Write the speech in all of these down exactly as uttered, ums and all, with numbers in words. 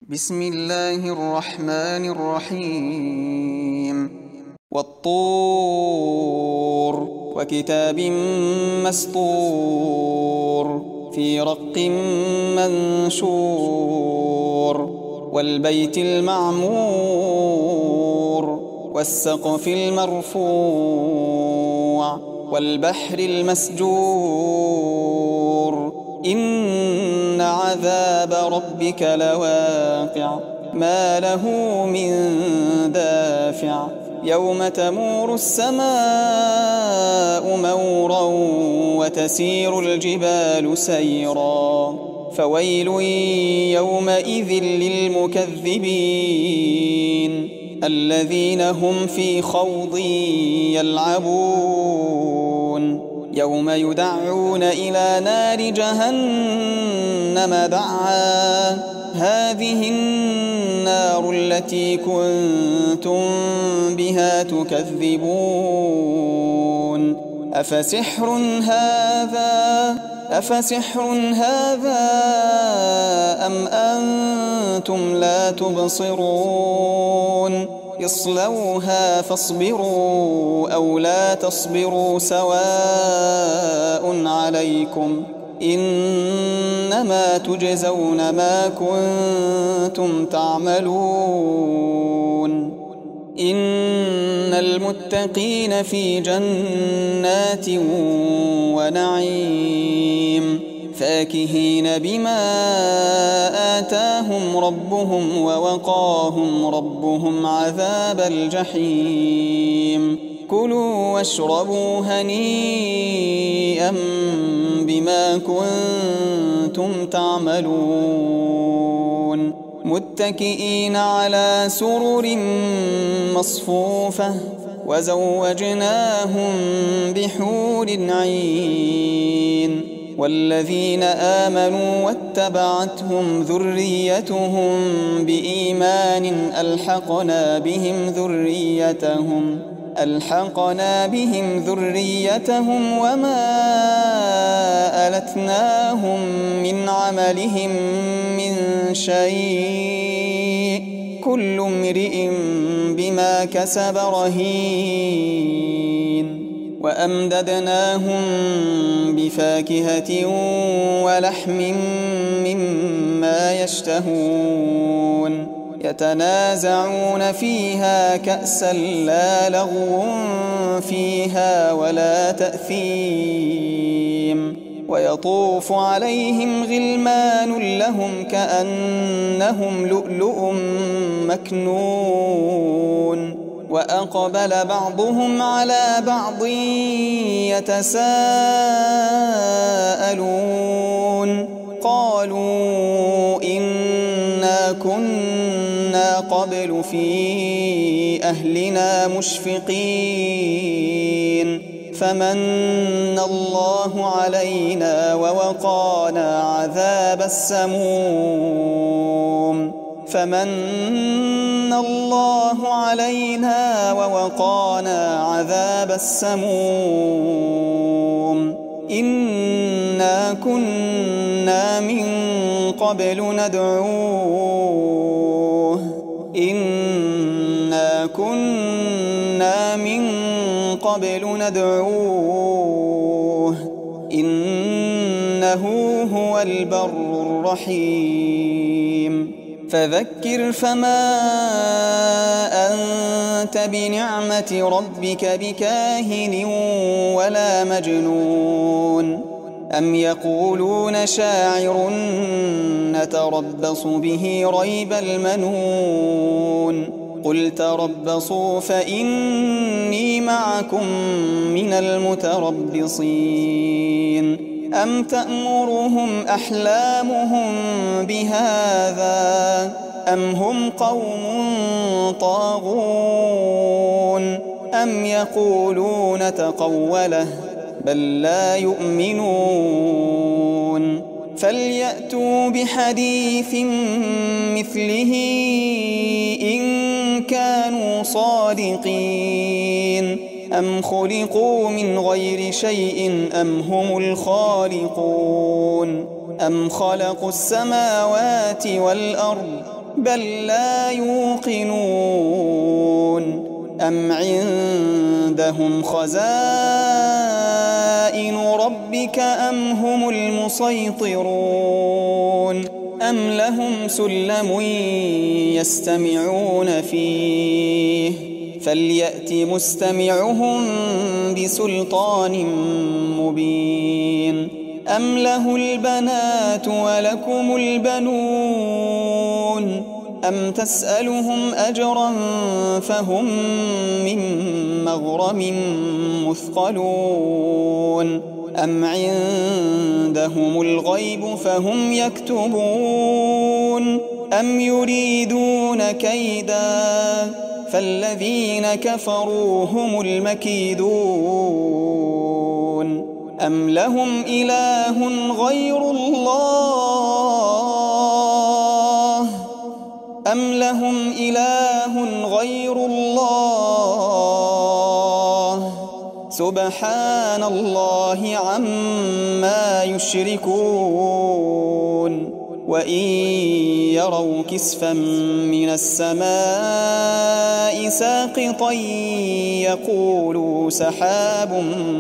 بسم الله الرحمن الرحيم والطور وكتاب مسطور في رق منشور والبيت المعمور والسقف المرفوع والبحر المسجور إن عذاب ربك لواقع ما له من دافع يوم تمور السماء مورا وتسير الجبال سيرا فويل يومئذ للمكذبين الذين هم في خوض يلعبون يوم يدعون إلى نار جهنم دعا هذه النار التي كنتم بها تكذبون أفسحر هذا أفسحر هذا أم أنتم لا تبصرون اصلوها فاصبروا أو لا تصبروا سواء عليكم إنما تجزون ما كنتم تعملون إن المتقين في جنات ونعيم فاكهين بما آتاهم ربهم ووقاهم ربهم عذاب الجحيم كلوا واشربوا هنيئا بما كنتم تعملون متكئين على سرر مصفوفة وزوجناهم بحور عين والذين آمنوا واتبعتهم ذريتهم بإيمان ألحقنا بهم ذريتهم ألحقنا بهم ذريتهم وما ألتناهم من عملهم من شيء كل امرئ بما كسب رهين وأمددناهم بفاكهة ولحم مما يشتهون يتنازعون فيها كأسا لا لغو فيها ولا تأثيم ويطوف عليهم غلمان لهم كأنهم لؤلؤ مكنون وأقبل بعضهم على بعض يتساءلون قالوا إنا كنا قبل في أهلنا مشفقين فمن الله علينا ووقانا عذاب السموم فمن الله علينا ووقانا عذاب السموم إنا كنا من قبل ندعوه إنا كنا من قبل ندعوه إنه هو البر الرحيم فذكر فما أنت بنعمة ربك بكاهن ولا مجنون أم يقولون شاعر نتربص به ريب المنون قل تربصوا فإني معكم من المتربصين أم تأمرهم أحلامهم بهذا أم هم قوم طاغون أم يقولون تقوله بل لا يؤمنون فليأتوا بحديث مثله إن كانوا صادقين أم خلقوا من غير شيء أم هم الخالقون أم خلقوا السماوات والأرض بل لا يوقنون أم عندهم خزائن ربك أم هم المسيطرون أم لهم سلم يستمعون فيه فليأت مستمعهم بسلطان مبين أم له البنات ولكم البنون أم تسألهم أجرا فهم من مغرم مثقلون أم عندهم الغيب فهم يكتبون أم يريدون كيدا فالذين كفروا هم المكيدون أم لهم إله غير الله أم لهم إله غير الله سبحان الله عما يشركون وإن يروا كسفا من السماء ساقطا يقولوا سحاب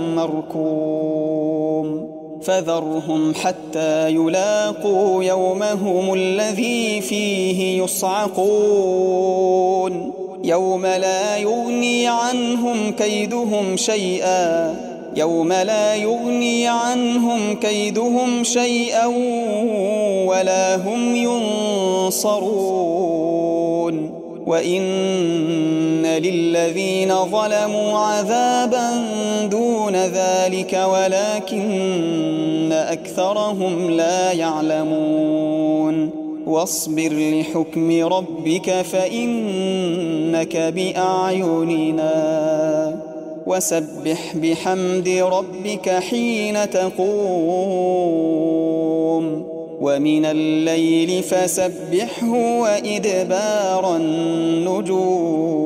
مركوم فذرهم حتى يلاقوا يومهم الذي فيه يصعقون يوم لا يغني عنهم كيدهم شيئا يوم لا يغني عنهم كيدهم شيئا ولا هم ينصرون وإن للذين ظلموا عذابا دون ذلك ولكن أكثرهم لا يعلمون واصبر لحكم ربك فإنك بأعيننا وسبح بحمد ربك حين تقوم ومن الليل فسبحه وإدبار النجوم